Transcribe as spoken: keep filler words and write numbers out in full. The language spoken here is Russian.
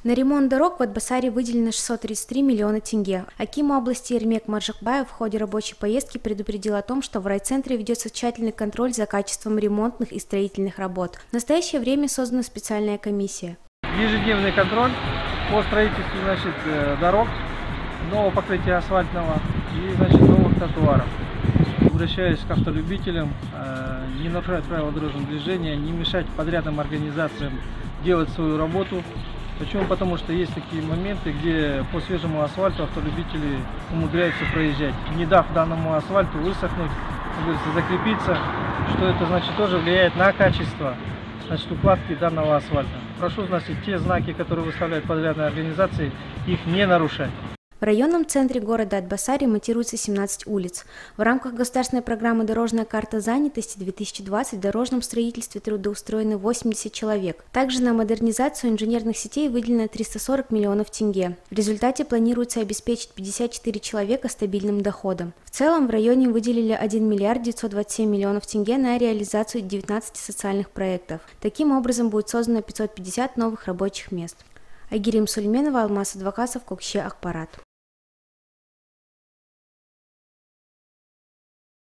На ремонт дорог в Атбасаре выделено шестьсот тридцать три миллиона тенге. Аким области Ермек Маржакбаев в ходе рабочей поездки предупредил о том, что в райцентре ведется тщательный контроль за качеством ремонтных и строительных работ. В настоящее время создана специальная комиссия. Ежедневный контроль по строительству значит, дорог, нового покрытия асфальтного и значит, новых тротуаров. Обращаюсь к автолюбителям, не нарушать правила дорожного движения, не мешать подрядным организациям делать свою работу. Почему? Потому что есть такие моменты, где по свежему асфальту автолюбители умудряются проезжать, не дав данному асфальту высохнуть, как говорится, закрепиться, что это значит тоже влияет на качество значит, укладки данного асфальта. Прошу, значит, те знаки, которые выставляют подрядные организации, их не нарушать. В районном центре города Атбасар ремонтируется семнадцать улиц. В рамках государственной программы «Дорожная карта занятости две тысячи двадцать» в дорожном строительстве трудоустроены восемьдесят человек. Также на модернизацию инженерных сетей выделено триста сорок миллионов тенге. В результате планируется обеспечить пятьдесят четыре человека стабильным доходом. В целом в районе выделили один миллиард девятьсот двадцать семь миллионов тенге на реализацию девятнадцати социальных проектов. Таким образом будет создано пятьсот пятьдесят новых рабочих мест. Айгерим Сулейменова, Алмаз Адвокасов, Кокще Акпарат.